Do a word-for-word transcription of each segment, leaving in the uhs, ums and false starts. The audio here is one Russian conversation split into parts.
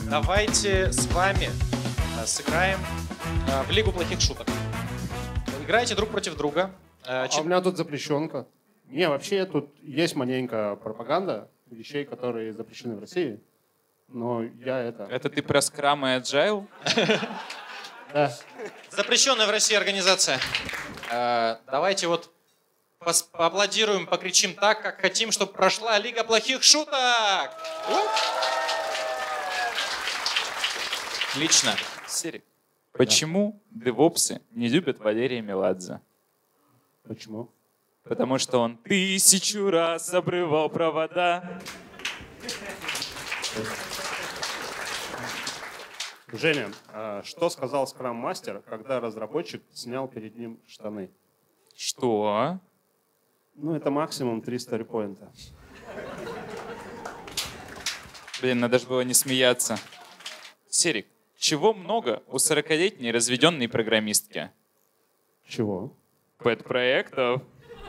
Давайте с вами сыграем в Лигу плохих шуток. Играете друг против друга. А у меня тут запрещенка. Не, вообще тут есть маленькая пропаганда вещей, которые запрещены в России. Но я это... Это ты про Scrum и Agile? Да. Запрещенная в России организация. Давайте вот поаплодируем, покричим так, как хотим, чтобы прошла Лига плохих шуток. Отлично. Серик, почему девопсы не любят Валерия Меладзе? Почему? Потому что он тысячу раз обрывал провода. Женя, а что сказал скрам-мастер, когда разработчик снял перед ним штаны? Что? Ну, это максимум три сторипоинта. Блин, надо же было не смеяться. Серик, чего много у сорокалетней разведенной программистки? Чего? Пэт-проектов.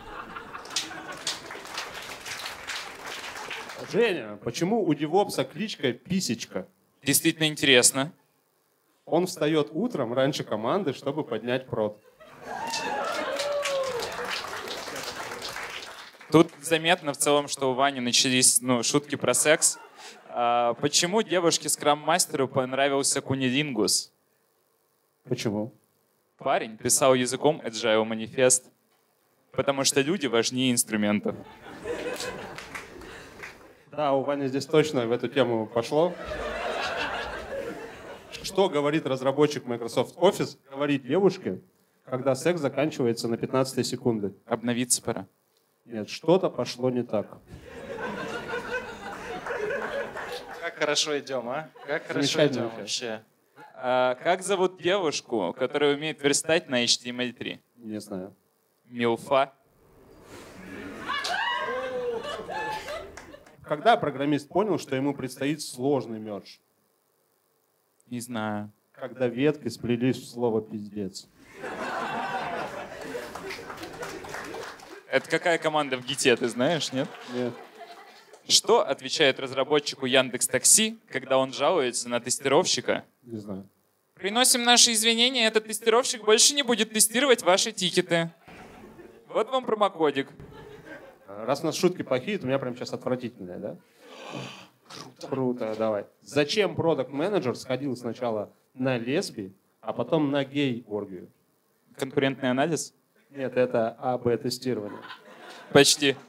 Женя, почему у девопса кличка Писечка? Действительно интересно. Он встает утром раньше команды, чтобы поднять прод. Тут заметно в целом, что у Вани начались ну, шутки про секс. А почему девушке скрам-мастеру понравился кунилингус? Почему? Парень писал языком Agile манифест, потому что люди важнее инструментов. Да, у Вани здесь точно в эту тему пошло. Что говорит разработчик Microsoft Office, говорит девушке, когда секс заканчивается на пятнадцатой секунды? Обновиться пора. Нет, что-то пошло не так. Как хорошо идем, а? Как хорошо идем вообще. А как зовут девушку, которая умеет верстать на эйч ти эм эль три? Не знаю. Милфа. Когда программист понял, что ему предстоит сложный мердж? Не знаю. Когда ветки сплелись в слово «пиздец». Это какая команда в Гите, ты знаешь, нет? Нет. Что отвечает разработчику Яндекс.Такси, когда он жалуется на тестировщика? Не знаю. Приносим наши извинения, этот тестировщик больше не будет тестировать ваши тикеты. Вот вам промокодик. Раз у нас шутки плохие, то у меня прям сейчас отвратительные, да? Круто. Круто, давай. Зачем продакт-менеджер сходил сначала на лесби, а потом на гей-оргию? Конкурентный анализ? Нет, это эй би-тестирование. Почти.